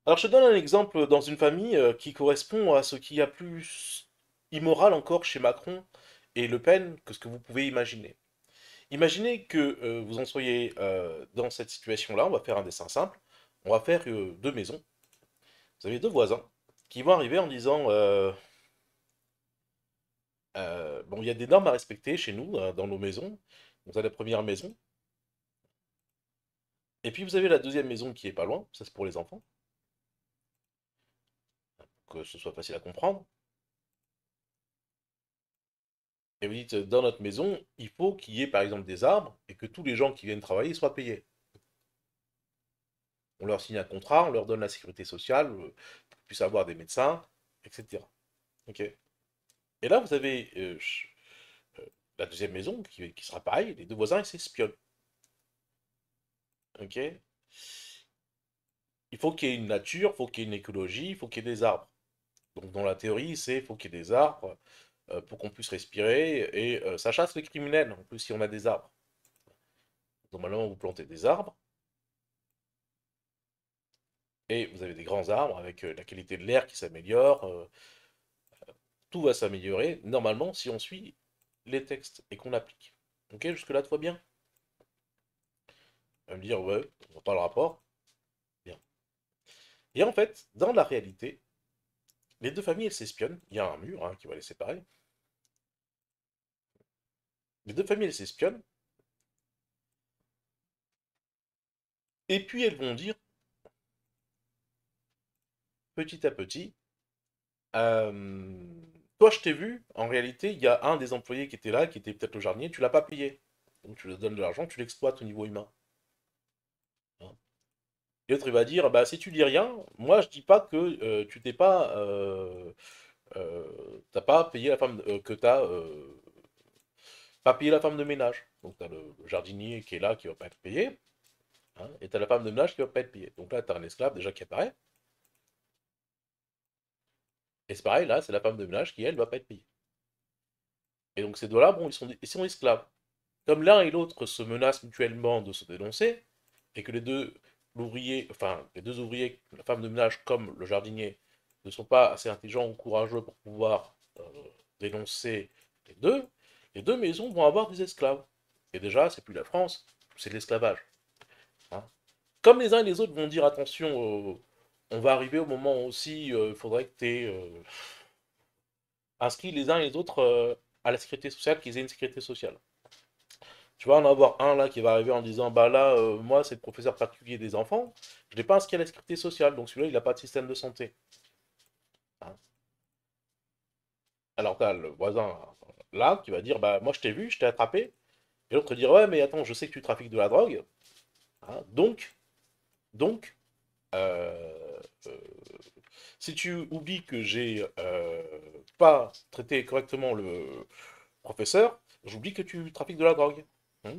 Alors, je te donne un exemple dans une famille qui correspond à ce qu'il y a plus immoral encore chez Macron et Le Pen que ce que vous pouvez imaginer. Imaginez que vous en soyez dans cette situation-là, on va faire un dessin simple, on va faire deux maisons. Vous avez deux voisins qui vont arriver en disant bon, il y a des normes à respecter chez nous, dans nos maisons. Vous avez la première maison, et puis vous avez la deuxième maison qui est pas loin, ça c'est pour les enfants, que ce soit facile à comprendre. Et vous dites, dans notre maison, il faut qu'il y ait par exemple des arbres et que tous les gens qui viennent travailler soient payés. On leur signe un contrat, on leur donne la sécurité sociale, pour qu'ils puissent avoir des médecins, etc. Ok. Et là, vous avez la deuxième maison qui sera pareil, les deux voisins ils s'espionnent. Ok. Il faut qu'il y ait une nature, il faut qu'il y ait une écologie, il faut qu'il y ait des arbres. Donc dans la théorie, c'est il faut qu'il y ait des arbres pour qu'on puisse respirer et ça chasse les criminels en plus si on a des arbres. Normalement, vous plantez des arbres et vous avez des grands arbres avec la qualité de l'air qui s'améliore, tout va s'améliorer normalement si on suit les textes et qu'on applique. Ok, jusque-là, tout va bien? On va me dire, ouais, on voit pas le rapport. Bien. Et en fait, dans la réalité, les deux familles, elles s'espionnent. Il y a un mur hein, qui va les séparer. Les deux familles, elles s'espionnent. Et puis, elles vont dire, petit à petit, toi, je t'ai vu. En réalité, il y a un des employés qui était là, qui était peut-être le jardinier. Tu l'as pas payé. Donc, tu lui donnes de l'argent, tu l'exploites au niveau humain. Hein. Et l'autre, il va dire, bah, si tu dis rien, moi, je dis pas que tu t'es pas, t'as pas payé la femme, que t'as pas payé la femme de ménage. Donc, t'as le jardinier qui est là, qui va pas être payé, hein, et t'as la femme de ménage qui va pas être payée. Donc là, t'as un esclave déjà qui apparaît. Et c'est pareil, là, c'est la femme de ménage qui, elle, va pas être payée. Et donc, ces deux-là, bon, ils sont esclaves. Comme l'un et l'autre se menacent mutuellement de se dénoncer, et que les deux ouvriers, la femme de ménage comme le jardinier, ne sont pas assez intelligents ou courageux pour pouvoir dénoncer les deux maisons vont avoir des esclaves. Et déjà, c'est plus la France, c'est de l'esclavage. Hein. Comme les uns et les autres vont dire attention, on va arriver au moment aussi, il faudrait que tu aies inscrit les uns et les autres à la sécurité sociale, qu'ils aient une sécurité sociale. Tu vas en avoir un là qui va arriver en disant bah là, moi c'est le professeur particulier des enfants, je n'ai pas inscrit à la sécurité sociale, donc celui-là il n'a pas de système de santé. Hein. Alors t'as le voisin là qui va dire bah moi je t'ai vu, je t'ai attrapé, et l'autre dire ouais mais attends, je sais que tu trafiques de la drogue, hein, donc euh, euh, si tu oublies que j'ai pas traité correctement le professeur, j'oublie que tu trafiques de la drogue. Hein.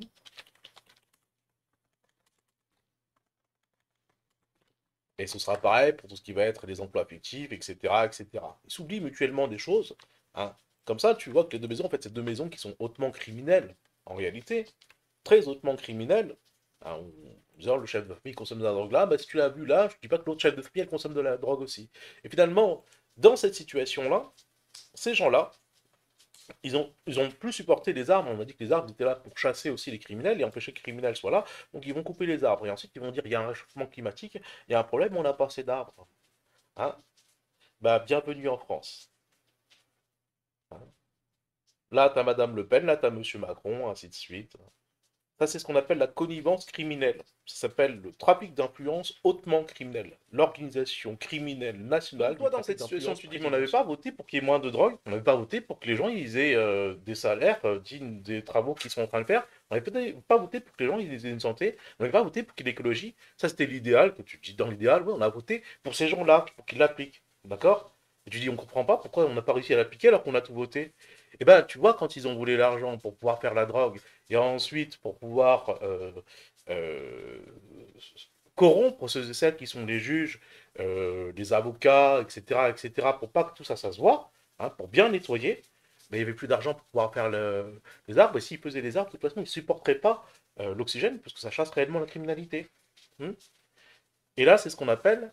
Et ce sera pareil pour tout ce qui va être les emplois fictifs, etc., etc. Ils s'oublient mutuellement des choses. Hein. Comme ça, tu vois que les deux maisons, en fait, c'est deux maisons qui sont hautement criminelles, en réalité. Très hautement criminelles. Hein, disant, le chef de famille consomme de la drogue là, bah, si tu l'as vu là, je dis pas que l'autre chef de famille, elle consomme de la drogue aussi. Et finalement, dans cette situation-là, ces gens-là, ils ont plus supporté les arbres. On a dit que les arbres étaient là pour chasser aussi les criminels et empêcher que les criminels soient là. Donc ils vont couper les arbres. Et ensuite, ils vont dire, il y a un réchauffement climatique, il y a un problème, on n'a pas assez d'arbres. Hein. Bah, bienvenue en France. Hein. Là, t'as Madame Le Pen, là, t'as Monsieur Macron, ainsi de suite. Ça, c'est ce qu'on appelle la connivence criminelle. Ça s'appelle le trafic d'influence hautement criminel. L'organisation criminelle nationale. Donc, toi, dans cette situation, tu dis, mais on n'avait pas voté pour qu'il y ait moins de drogue. On n'avait pas voté pour que les gens ils aient des salaires dignes des travaux qu'ils sont en train de faire. On n'avait peut-être pas voté pour que les gens ils aient une santé. On n'avait pas voté pour qu'il y ait l'écologie. Ça, c'était l'idéal. Que tu dis dans l'idéal, oui, on a voté pour ces gens-là, pour qu'ils l'appliquent. D'accord? Et tu dis, on comprend pas pourquoi on n'a pas réussi à l'appliquer alors qu'on a tout voté. Et ben, tu vois, quand ils ont voulu l'argent pour pouvoir faire la drogue, et ensuite pour pouvoir euh, corrompre ceux et celles qui sont les juges, les avocats, etc., pour pas que tout ça, ça se voit, hein, pour bien nettoyer, mais il n'y avait plus d'argent pour pouvoir faire les arbres, et s'ils faisaient les arbres, de toute façon, ils ne supporteraient pas l'oxygène, parce que ça chasse réellement la criminalité. Hmm. Et là, c'est ce qu'on appelle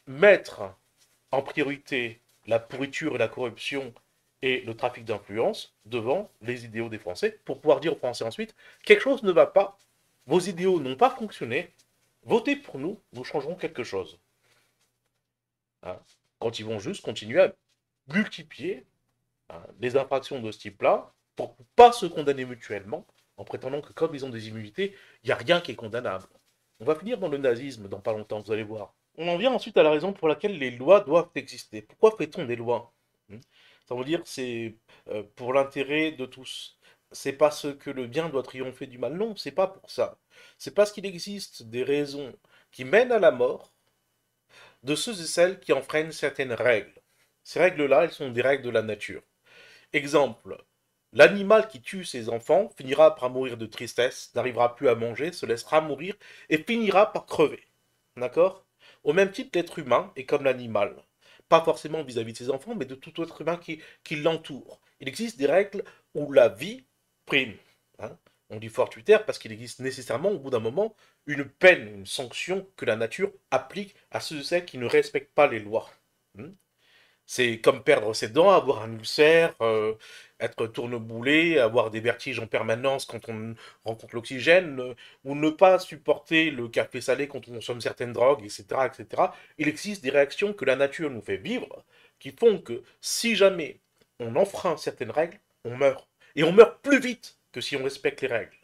mettre en priorité la pourriture et la corruption et le trafic d'influence devant les idéaux des Français pour pouvoir dire aux Français ensuite quelque chose ne va pas, vos idéaux n'ont pas fonctionné, votez pour nous, nous changerons quelque chose. Hein. Quand ils vont juste continuer à multiplier les infractions de ce type-là pour ne pas se condamner mutuellement en prétendant que comme ils ont des immunités, il n'y a rien qui est condamnable. On va finir dans le nazisme dans pas longtemps, vous allez voir. On en vient ensuite à la raison pour laquelle les lois doivent exister. Pourquoi fait-on des lois? Ça veut dire que c'est pour l'intérêt de tous. C'est parce que le bien doit triompher du mal. Non, c'est pas pour ça. C'est parce qu'il existe des raisons qui mènent à la mort de ceux et celles qui enfreignent certaines règles. Ces règles-là, elles sont des règles de la nature. Exemple, l'animal qui tue ses enfants finira par mourir de tristesse, n'arrivera plus à manger, se laissera mourir et finira par crever. D'accord? Au même titre, l'être humain est comme l'animal. Pas forcément vis-à-vis de ses enfants, mais de tout autre humain qui l'entoure. Il existe des règles où la vie prime. Hein. On dit fortuitaire parce qu'il existe nécessairement, au bout d'un moment, une peine, une sanction que la nature applique à ceux et celles qui ne respectent pas les lois. C'est comme perdre ses dents, avoir un ulcère, être tourneboulé, avoir des vertiges en permanence quand on rencontre l'oxygène, ou ne pas supporter le café salé quand on consomme certaines drogues, etc., etc. Il existe des réactions que la nature nous fait vivre qui font que si jamais on enfreint certaines règles, on meurt. Et on meurt plus vite que si on respecte les règles.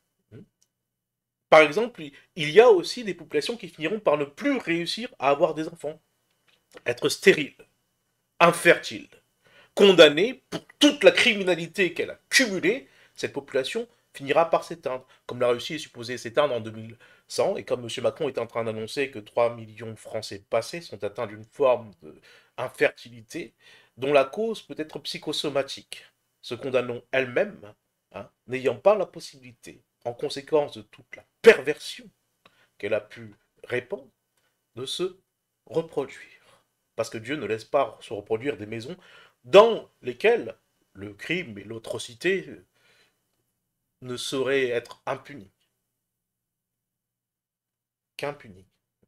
Par exemple, il y a aussi des populations qui finiront par ne plus réussir à avoir des enfants, être stériles, infertiles. Condamnée pour toute la criminalité qu'elle a cumulée, cette population finira par s'éteindre. Comme la Russie est supposée s'éteindre en 2100, et comme M. Macron est en train d'annoncer que 3 millions de Français passés sont atteints d'une forme d'infertilité, dont la cause peut être psychosomatique, se condamnant elle-même, n'ayant pas la possibilité, en conséquence de toute la perversion qu'elle a pu répandre, de se reproduire. Parce que Dieu ne laisse pas se reproduire des maisons dans lesquelles le crime et l'atrocité ne sauraient être impunis, qu'impunis.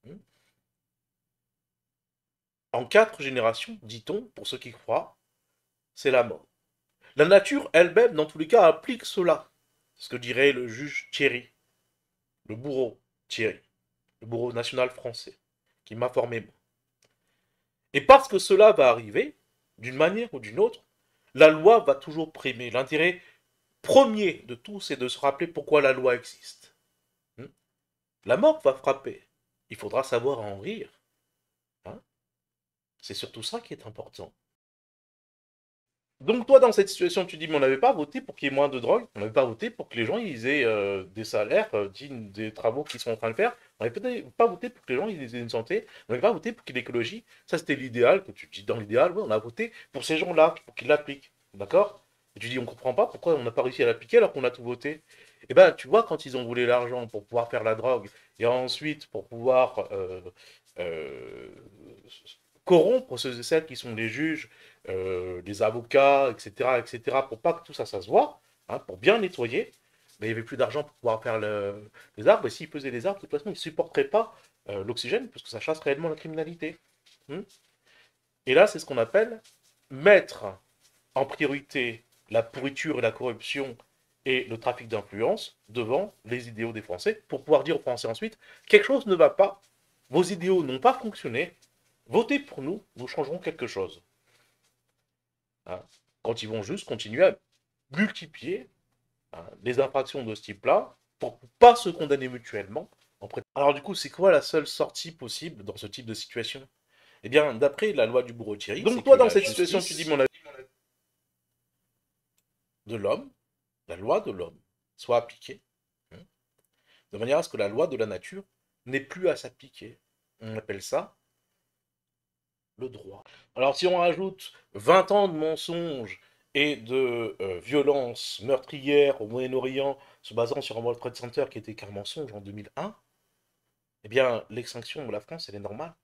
En 4 générations, dit-on, pour ceux qui croient, c'est la mort. La nature elle-même, dans tous les cas, applique cela. Ce que dirait le juge Thierry, le bourreau Thierry, le bourreau national français, qui m'a formé moi. Et parce que cela va arriver, d'une manière ou d'une autre, la loi va toujours primer. L'intérêt premier de tout, c'est de se rappeler pourquoi la loi existe. La mort va frapper. Il faudra savoir en rire. Hein. C'est surtout ça qui est important. Donc toi, dans cette situation, tu dis, mais on n'avait pas voté pour qu'il y ait moins de drogue, on n'avait pas voté pour que les gens ils aient des salaires dignes des travaux qu'ils sont en train de faire, on n'avait pas voté pour que les gens ils aient une santé, on n'avait pas voté pour qu'il y ait l'écologie, ça c'était l'idéal, que tu dis dans l'idéal, oui, on a voté pour ces gens-là, pour qu'ils l'appliquent, d'accord? Et tu dis, on comprend pas pourquoi on n'a pas réussi à l'appliquer alors qu'on a tout voté. Et ben, tu vois, quand ils ont voulu l'argent pour pouvoir faire la drogue, et ensuite pour pouvoir euh, corrompre ceux et celles qui sont les juges, les avocats, etc., pour pas que tout ça, ça se voit, pour bien nettoyer, mais il n'y avait plus d'argent pour pouvoir faire les arbres, et s'ils faisaient les arbres, de toute façon, ils ne supporteraient pas l'oxygène, parce que ça chasse réellement la criminalité. Et là, c'est ce qu'on appelle mettre en priorité la pourriture et la corruption et le trafic d'influence devant les idéaux des Français, pour pouvoir dire aux Français ensuite, quelque chose ne va pas, vos idéaux n'ont pas fonctionné, votez pour nous, nous changerons quelque chose. Quand ils vont juste continuer à multiplier les infractions de ce type-là pour ne pas se condamner mutuellement. Alors du coup, c'est quoi la seule sortie possible dans ce type de situation? Eh bien, d'après la loi du bourreau-Thierry, donc toi, dans cette situation, tu dis, mon avis, de l'homme, la loi de l'homme, soit appliquée, de manière à ce que la loi de la nature n'ait plus à s'appliquer. On appelle ça le droit. Alors si on rajoute 20 ans de mensonges et de violences meurtrières au Moyen-Orient se basant sur un World Trade Center qui était qu'un mensonge en 2001, eh bien l'extinction de la France, elle est normale.